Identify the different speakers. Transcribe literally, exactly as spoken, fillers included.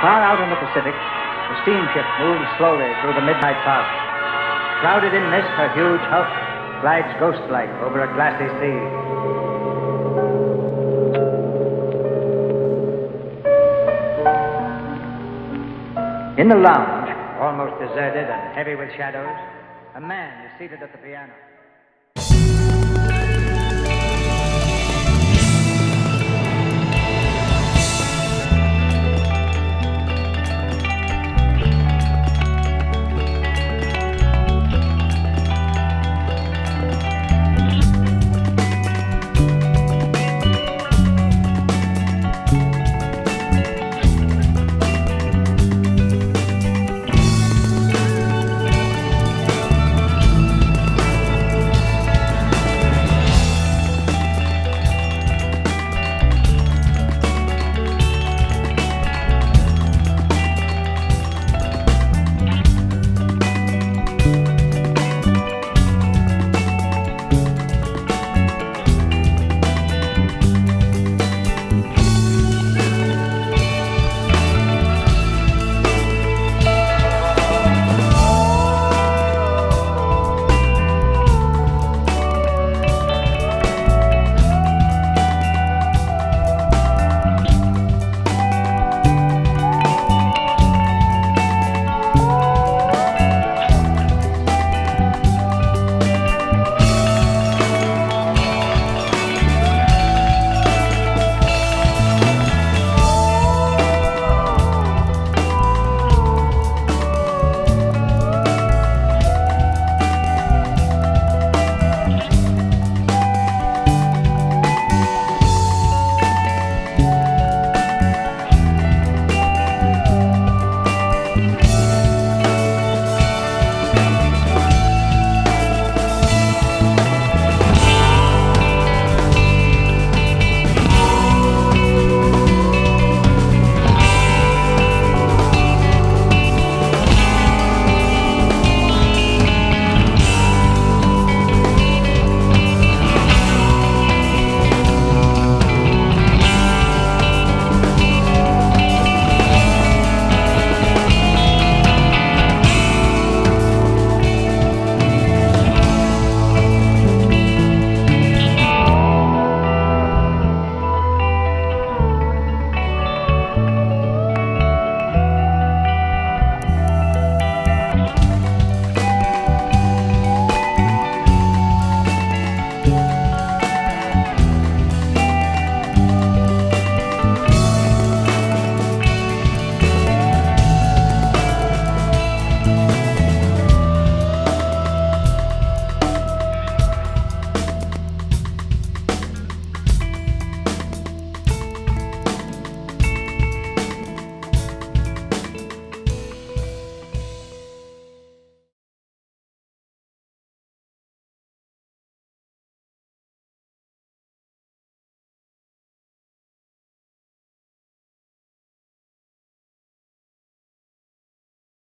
Speaker 1: Far out in the Pacific, the steamship moves slowly through the midnight fog. Shrouded in mist, her huge hulk glides ghost-like over a glassy sea. In the lounge, almost deserted and heavy with shadows, a man is seated at the piano.